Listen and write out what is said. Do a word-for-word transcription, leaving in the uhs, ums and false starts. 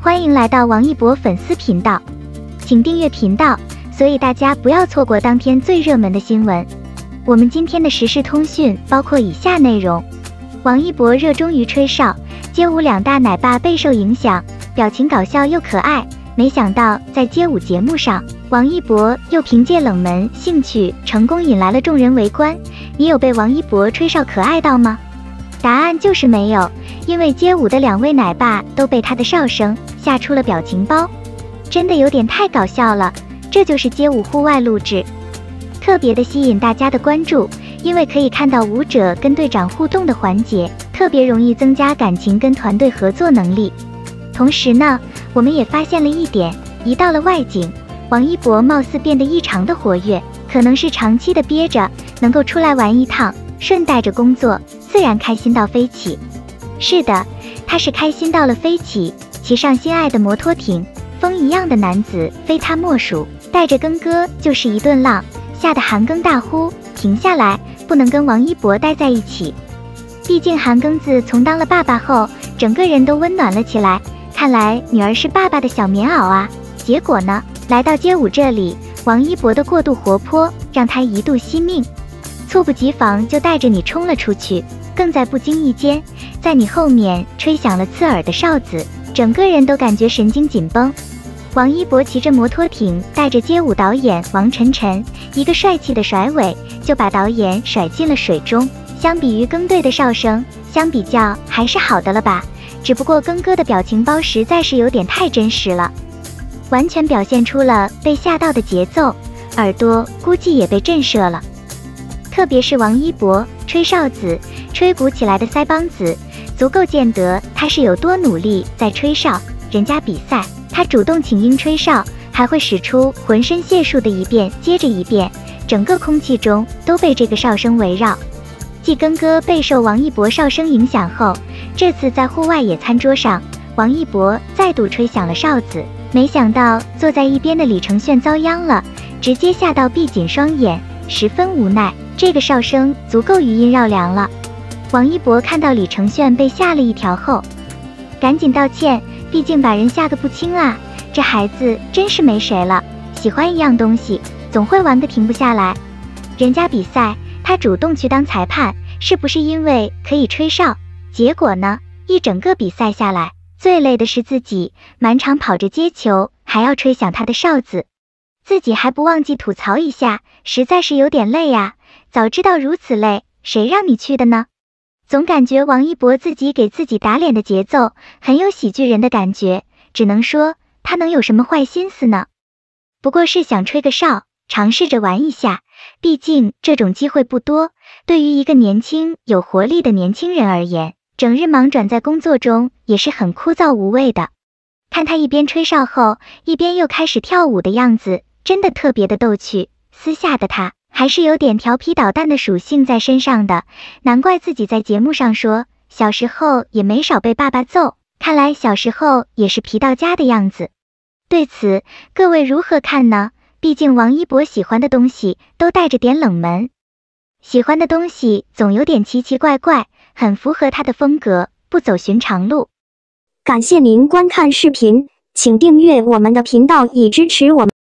欢迎来到王一博粉丝频道，请订阅频道，所以大家不要错过当天最热门的新闻。我们今天的时事通讯包括以下内容：王一博热衷于吹哨，街舞两大奶爸备受影响，表情搞笑又可爱。没想到在街舞节目上，王一博又凭借冷门兴趣成功引来了众人围观。你有被王一博吹哨可爱到吗？答案就是没有，因为街舞的两位奶爸都被他的哨声吓出了表情包，真的有点太搞笑了。这就是街舞户外录制，特别的吸引大家的关注，因为可以看到舞者跟队长互动的环节，特别容易增加感情跟团队合作能力。同时呢，我们也发现了一点，一到了外景，王一博貌似变得异常的活跃，可能是长期的憋着，能够出来玩一趟，顺带着工作，自然开心到飞起。是的，他是开心到了飞起，骑上心爱的摩托艇，风一样的男子非他莫属，带着庚哥就是一顿浪，吓得韩庚大呼停下来，不能跟王一博待在一起。毕竟韩庚自从当了爸爸后，整个人都温暖了起来，看来女儿是爸爸的小棉袄啊。结果呢，来到街舞这里，王一博的过度活泼让他一度惜命，猝不及防就带着你冲了出去，更在不经意间在你后面吹响了刺耳的哨子，整个人都感觉神经紧绷。王一博骑着摩托艇带着街舞导演王晨晨，一个帅气的甩尾就把导演甩进了水中。相比于庚队的哨声，相比较还是好的了吧，只不过庚哥的表情包实在是有点太真实了，完全表现出了被吓到的节奏，耳朵估计也被震慑了。特别是王一博吹哨子吹鼓起来的腮帮子，足够见得他是有多努力在吹哨。人家比赛他主动请缨吹哨，还会使出浑身解数的一遍接着一遍，整个空气中都被这个哨声围绕。继庚哥备受王一博哨声影响后，这次在户外野餐桌上，王一博再度吹响了哨子，没想到坐在一边的李承铉遭殃了，直接吓到闭紧双眼，十分无奈。这个哨声足够余音绕梁了。王一博看到李承铉被吓了一跳后，赶紧道歉，毕竟把人吓个不轻啊，这孩子真是没谁了，喜欢一样东西总会玩个停不下来。人家比赛他主动去当裁判，是不是因为可以吹哨？结果呢，一整个比赛下来，最累的是自己，满场跑着接球，还要吹响他的哨子，自己还不忘记吐槽一下，实在是有点累啊，早知道如此累，谁让你去的呢？总感觉王一博自己给自己打脸的节奏很有喜剧人的感觉，只能说他能有什么坏心思呢？不过是想吹个哨，尝试着玩一下，毕竟这种机会不多，对于一个年轻有活力的年轻人而言，整日忙转在工作中也是很枯燥无味的。看他一边吹哨后一边又开始跳舞的样子，真的特别的逗趣，私下的他还是有点调皮捣蛋的属性在身上的，难怪自己在节目上说小时候也没少被爸爸揍，看来小时候也是皮到家的样子。对此各位如何看呢？毕竟王一博喜欢的东西都带着点冷门，喜欢的东西总有点奇奇怪怪，很符合他的风格，不走寻常路。 感谢您观看视频，请订阅我们的频道以支持我们。